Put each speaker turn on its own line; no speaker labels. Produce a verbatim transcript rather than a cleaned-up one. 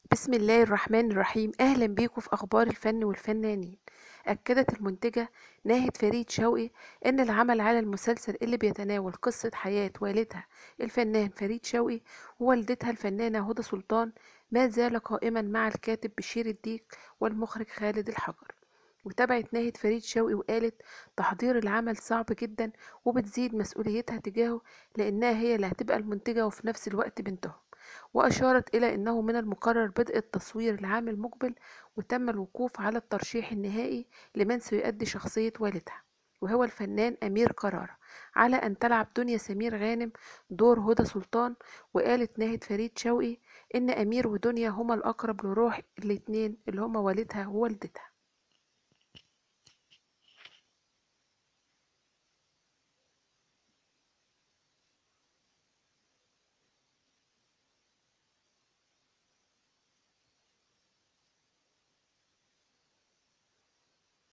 بسم الله الرحمن الرحيم. أهلا بيكم في أخبار الفن والفنانين. أكدت المنتجة ناهد فريد شوقي أن العمل على المسلسل اللي بيتناول قصة حياة والدها الفنان فريد شوقي ووالدتها الفنانة هدى سلطان ما زال قائما مع الكاتب بشير الديك والمخرج خالد الحجر. وتابعت ناهد فريد شوقي وقالت تحضير العمل صعب جدا وبتزيد مسؤوليتها تجاهه لأنها هي اللي هتبقى المنتجة وفي نفس الوقت بنتهم. وأشارت إلى أنه من المقرر بدء التصوير العام المقبل، وتم الوقوف على الترشيح النهائي لمن سيؤدي شخصية والدها وهو الفنان أمير كرارة، على أن تلعب دنيا سمير غانم دور هدى سلطان. وقالت ناهد فريد شوقي إن أمير ودنيا هما الأقرب لروح الاتنين اللي هما والدها ووالدتها.